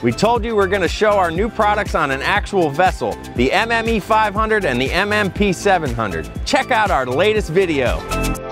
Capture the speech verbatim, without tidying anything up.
We told you we're going to show our new products on an actual vessel, the M M E five hundred and the M M P seven hundred. Check out our latest video.